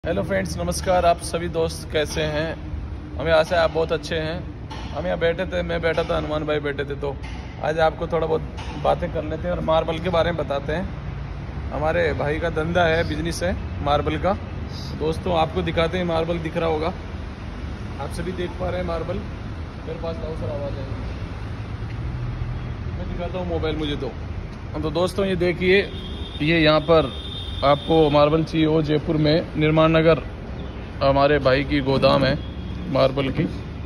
Hello friends, नमस्कार। आप सभी दोस्त कैसे हैं? हमें आशा है आप बहुत अच्छे हैं। हम यहाँ बैठे थे, मैं बैठा था, हनुमान भाई बैठे थे, तो आज आपको थोड़ा बहुत बातें कर लेते हैं और मार्बल के बारे में बताते हैं। हमारे भाई का धंधा है, बिजनेस है मार्बल का। दोस्तों आपको दिखाते हैं, मार्बल दिख रहा होगा, आप सभी देख पा रहे हैं मार्बल। मेरे पास लाओ सर, आवाज़ आएगी, मैं दिखाता हूँ मोबाइल मुझे। तो दोस्तों ये देखिए, ये यहाँ पर आपको मार्बल चाहिए हो जयपुर में निर्माण नगर, हमारे भाई की गोदाम है मार्बल की,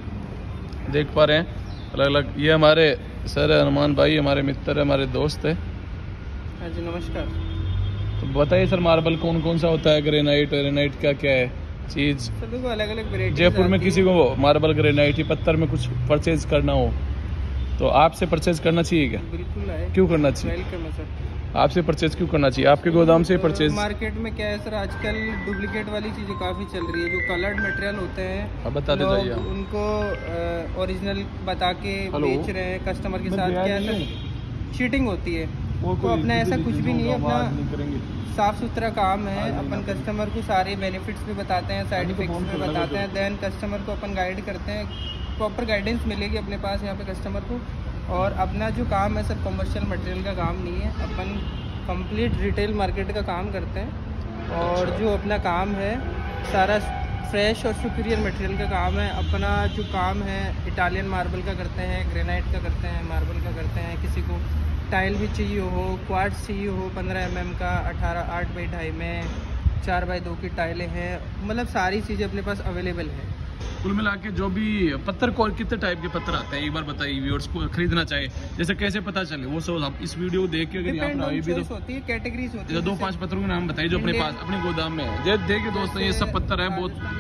देख पा रहे हैं अलग अलग। ये हमारे सर हनुमान भाई, हमारे मित्र है, हमारे दोस्त है। हाँ जी, नमस्कार। तो बताइए सर, मार्बल कौन कौन सा होता है? ग्रेनाइट वेरेनाइट क्या क्या है चीज़? सर देखो, अलग अलग वेराइटी जयपुर में किसी को मार्बल ग्रेनाइट ही पत्थर में कुछ परचेज करना हो तो आपसे परचेज करना चाहिए क्या? बिल्कुल है। क्यों करना चाहिए? वेलकम है सर। आपसे परचेज क्यों करना चाहिए? आपके गोदाम से परचेज। मार्केट में क्या है सर, आजकल डुप्लीकेट वाली चीज़ें काफ़ी चल रही है। जो कलर्ड मटेरियल होते हैं, अब बताते जाइए आप। उनको ओरिजिनल बता के बेच रहे हैं कस्टमर के साथ। क्या है सर, चीटिंग होती है। तो अपना ऐसा कुछ भी नहीं है, अपना साफ सुथरा काम है। अपन कस्टमर को सारे बेनिफिट्स भी बताते हैं, साइड इफेक्ट्स भी बताते हैं, देन कस्टमर को अपन गाइड करते हैं। प्रॉपर गाइडेंस मिलेगी अपने पास यहाँ पे कस्टमर को। और अपना जो काम है सर, कमर्शियल मटेरियल का काम नहीं है, अपन कंप्लीट रिटेल मार्केट का काम करते हैं। और जो अपना काम है सारा फ्रेश और सुपीरियर मटेरियल का काम है। अपना जो काम है इटालियन मार्बल का करते हैं, ग्रेनाइट का करते हैं, मार्बल का करते हैं। किसी को टाइल भी चाहिए हो, क्वार्ट्ज चाहिए हो 15 mm का, 8x2 में 4x2 की टाइलें हैं, मतलब सारी चीज़ें अपने पास अवेलेबल है। कुल मिला के जो भी पत्थर को, कितने टाइप के पत्थर आते हैं एक बार बताइए व्यूअर्स को, खरीदना चाहे जैसे कैसे पता चले वो सब आप इस वीडियो देख के। अगर यहाँ पर भी तो होती है, कैटेगरीज होती है। 2-5 पत्थरों के नाम बताइए जो अपने पास अपने गोदाम में है। देखिए दोस्तों, ये सब पत्थर है,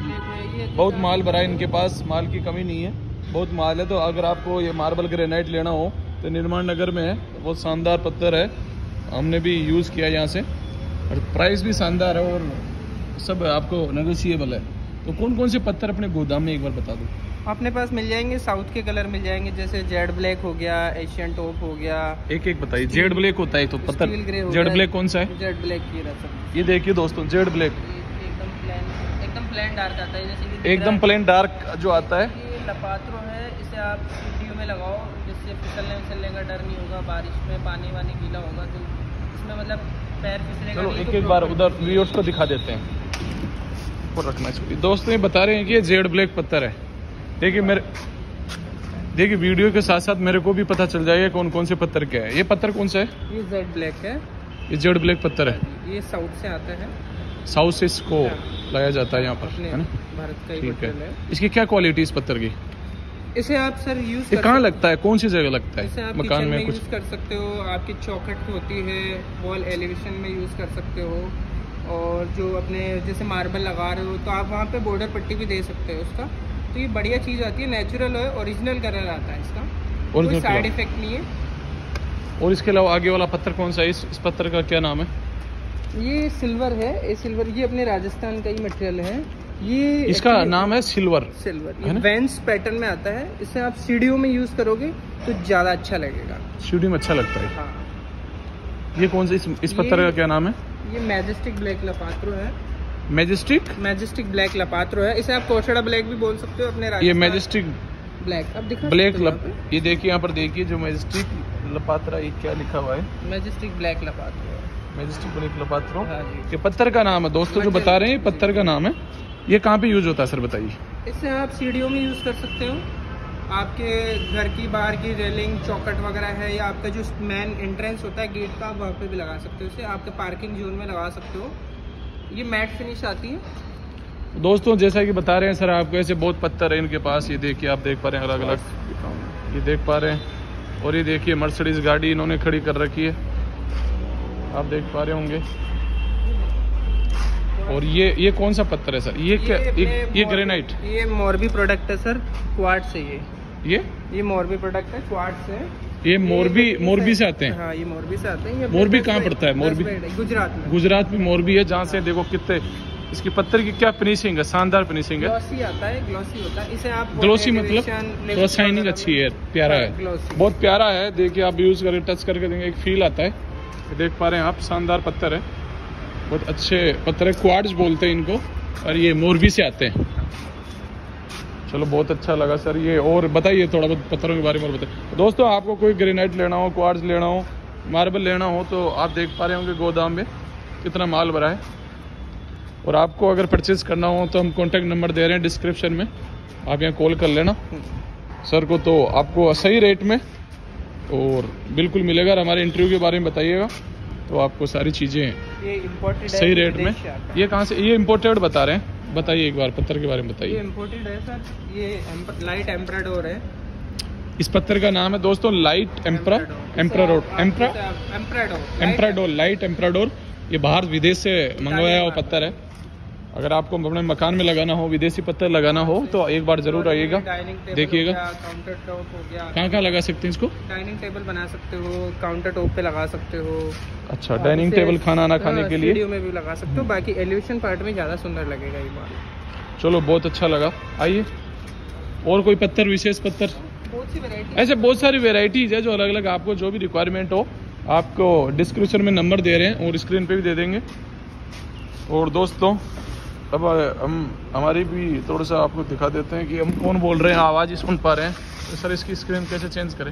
बहुत माल भरा है इनके पास, माल की कमी नहीं है, बहुत माल है। तो अगर आपको ये मार्बल ग्रेनाइट लेना हो तो निर्माण नगर में है, बहुत शानदार पत्थर है, हमने भी यूज़ किया यहाँ से, और प्राइस भी शानदार है और सब आपको नेगोशिएबल है। तो कौन कौन से पत्थर अपने गोदाम में एक बार बता दो। अपने पास मिल जाएंगे, साउथ के कलर मिल जाएंगे, जैसे जेड ब्लैक हो गया, एशियन टॉप हो गया। एक एक बताइए। जेड ब्लैक होता है तो पत्थर, जेड ब्लैक कौन सा है? जेड ब्लैक की रहा। ये देखिए दोस्तों, जेड ब्लैक एकदम प्लेन डार्क आता है, जैसे एकदम प्लेन डार्क जो आता है। ये लपात्रो है, इसे आप स्टूडियो में लगाओ, जिससे फिसलने का डर नहीं होगा। बारिश में पानी वानी गीला होगा तो इसमें मतलब पैर फिसलेगा। चलो एक बार उधर व्यूअर्स को दिखा देते हैं, रखना चाहिए। दोस्तों ये बता रहे हैं कि ये जेड ब्लैक पत्थर है। देखिए वीडियो के साथ साथ मेरे को भी पता चल जाएगा कौन कौन से पत्थर क्या है। ये पत्थर कौन सा है? ये जेड ब्लैक है। ये जेड ब्लैक पत्थर है, ये साउथ से आता है। साउथ से इसको लाया जाता है यहाँ पर, है ना? भारत का ठीक है। इसकी क्या क्वालिटी इस पत्थर की? इसे आप सर यूज ये कहाँ लगता है, कौन सी जगह लगता है? इसे आप मकान में कुछ यूज कर सकते हो, आपकी चौखट होती है, वॉल एलिवेशन में यूज कर सकते हो। और जो अपने जैसे मार्बल लगा रहे हो तो आप वहाँ पे बॉर्डर पट्टी भी दे सकते हो उसका। तो ये बढ़िया चीज़ आती है, नेचुरल है, ओरिजिनल कलर आता है इसका, कोई साइड इफेक्ट नहीं है। और इसके अलावा आगे वाला पत्थर कौन सा है? इस पत्थर का क्या नाम है? ये सिल्वर है। ये सिल्वर, ये अपने राजस्थान का ही मटेरियल है। ये इसका नाम है सिल्वर। ये वेंस पैटर्न में आता है। इसे आप सीढ़ियों में यूज करोगे तो ज्यादा अच्छा लगेगा। सीढ़ी में अच्छा लगता है। हाँ। ये कौन सा इस पत्थर का क्या नाम है? ये मैजेस्टिक ब्लैक लपात्रो है। मैजेस्टिक ब्लैक लपात्रो है। इसे आप कोशड़ा ब्लैक भी बोल सकते हो अपने राजस्थान। ये मैजेस्टिक ब्लैक, अब दिखा ब्लैक ये देखिए यहाँ पर, देखिए जो मैजेस्टिक लपात्रा, ये क्या लिखा हुआ है? मैजेस्टिक ब्लैक लपात्रो, मैजेस्टिक ब्लैक लपात्रो। हाँ जी। ये पत्थर का नाम है दोस्तों, जो बता रहे हैं पत्थर का नाम है। ये कहाँ पे यूज होता है सर बताइए? इसे आप सीढ़ियों में यूज कर सकते हो। आपके घर की बाहर की रेलिंग, चौखट वगैरह है, या आपका जो मेन एंट्रेंस होता है गेट का, वहाँ पे भी लगा सकते हो। इसे आपके पार्किंग जोन में लगा सकते हो। ये मैट फिनिश आती है। दोस्तों जैसा कि बता रहे हैं सर आपको, ऐसे बहुत पत्थर है इनके पास। ये देखिए, आप देख पा रहे हैं अलग अलग, ये देख पा रहे हैं। और ये देखिए मर्सिडीज गाड़ी इन्होंने खड़ी कर रखी है, आप देख पा रहे होंगे। और ये कौन सा पत्थर है सर? ये क्या? ये ग्रेनाइट, ये मोरबी प्रोडक्ट है सर, क्वार्ट्ज से। ये मोरबी प्रोडक्ट है, क्वार्ट्ज से। ये मोरबी से आते हैं। हाँ, ये मोरबी से आते हैं। ये मोरबी कहाँ पड़ता है? मोरबी गुजरात में मोरबी है, जहाँ से देखो कितने इसकी पत्थर की क्या फिनिशिंग है, शानदार फिनिशिंग है। ग्लॉसी आता है, ग्लॉसी होता है। इसे आप ग्लॉसी मतलब थोड़ा शाइनिंग अच्छी है, प्यारा है, बहुत प्यारा है। देखिए आप यूज करके टच करके देंगे, एक फील आता है। देख पा रहे हैं आप, शानदार पत्थर है, बहुत अच्छे पत्थर है। क्वार्ट्ज बोलते हैं इनको, और ये मोरबी से आते हैं। चलो बहुत अच्छा लगा सर ये। और बताइए थोड़ा बहुत पत्थरों के बारे में और बताइए। दोस्तों आपको कोई ग्रेनाइट लेना हो, क्वार्ट्ज लेना हो, मार्बल लेना हो तो आप देख पा रहे होंगे गोदाम में कितना माल भरा है। और आपको अगर परचेज करना हो तो हम कॉन्टैक्ट नंबर दे रहे हैं डिस्क्रिप्शन में, आप यहाँ कॉल कर लेना सर को, तो आपको सही रेट में और बिल्कुल मिलेगा। और हमारे इंटरव्यू के बारे में बताइएगा तो आपको सारी चीज़ें सही रेट में। ये कहाँ से, ये इम्पोर्टेड बता रहे हैं, बताइए एक बार पत्थर के बारे में बताइए। ये इम्पोर्टेड है सर, ये लाइट एम्प्राडोर है। इस पत्थर का नाम है दोस्तों लाइट एम्प्राडोर लाइट एम्प्राडोर। ये बाहर विदेश से मंगवाया हुआ पत्थर है। अगर आपको अपने मकान में लगाना हो, विदेशी पत्थर लगाना हो तो एक बार जरूर आइएगा, देखिएगा। काउंटर टॉप हो गया, कहाँ लगा सकते हैं इसको? डाइनिंग टेबल बना सकते हो, काउंटर टॉप पे लगा सकते हो। अच्छा, डाइनिंग टेबल खाना ना खाने के लिए स्टूडियो में भी लगा सकते हो। बाकी एलिवेशन पार्ट में ज़्यादा सुंदर लगेगा ये माल। चलो बहुत अच्छा लगा। आइए और कोई पत्थर, विशेष पत्थर? बहुत सी वैरायटी, ऐसे बहुत सारी वेराइटीज है जो अलग अलग आपको जो भी रिक्वायरमेंट हो, आपको डिस्क्रिप्शन में नंबर दे रहे हैं और स्क्रीन पे भी दे देंगे। और दोस्तों अब हम हमारी भी थोड़ा सा आपको दिखा देते हैं कि हम कौन बोल रहे हैं, आवाज़ ही सुन पा रहे हैं। तो सर इसकी स्क्रीन कैसे चेंज करें?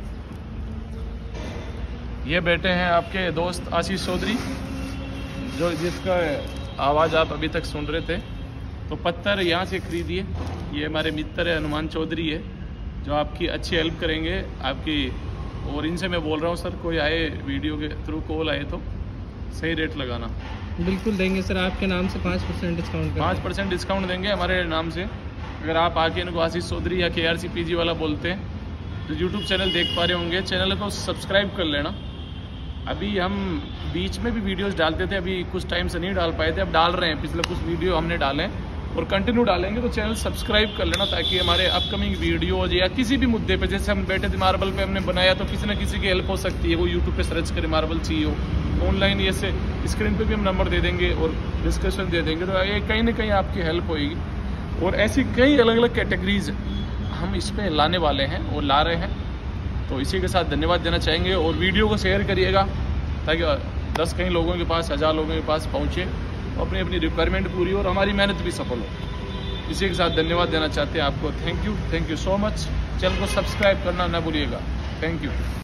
ये बैठे हैं आपके दोस्त आशीष चौधरी, जो जिसका आवाज़ आप अभी तक सुन रहे थे। तो पत्थर यहाँ से खरीदिए। ये हमारे मित्र है, हनुमान चौधरी है, जो आपकी अच्छी हेल्प करेंगे आपकी। और इनसे मैं बोल रहा हूँ सर, कोई आए वीडियो के थ्रू कॉल आए तो सही रेट लगाना। बिल्कुल देंगे सर, आपके नाम से 5% डिस्काउंट। 5% डिस्काउंट देंगे हमारे नाम से। अगर आप आके इनको आशीष चौधरी या KRCPG वाला बोलते हैं तो यूट्यूब चैनल देख पा रहे होंगे, चैनल को सब्सक्राइब कर लेना। अभी हम बीच में भी वीडियोस डालते थे, अभी कुछ टाइम से नहीं डाल पाए थे, अब डाल रहे हैं। पिछले कुछ वीडियो हमने डाले और कंटिन्यू डालेंगे, तो चैनल सब्सक्राइब कर लेना ताकि हमारे अपकमिंग वीडियो या किसी भी मुद्दे पे, जैसे हम बैठे थे मार्बल पे हमने बनाया, तो किसी न किसी की हेल्प हो सकती है। वो यूट्यूब पे सर्च करे मार्बल चाहिए हो, ऑनलाइन ये से स्क्रीन पे भी हम नंबर दे देंगे और डिस्क्रिप्शन दे देंगे, तो ये कहीं ना कहीं आपकी हेल्प होगी। और ऐसी कई अलग अलग कैटेगरीज हम इस पर लाने वाले हैं और ला रहे हैं। तो इसी के साथ धन्यवाद देना चाहेंगे और वीडियो को शेयर करिएगा ताकि 10 कई लोगों के पास, 1000 लोगों के पास पहुँचे, अपनी अपनी रिक्वायरमेंट पूरी हो और हमारी मेहनत भी सफल हो। इसी के साथ धन्यवाद देना चाहते हैं आपको। Thank you so much. Channel को सब्सक्राइब करना ना भूलिएगा। Thank you.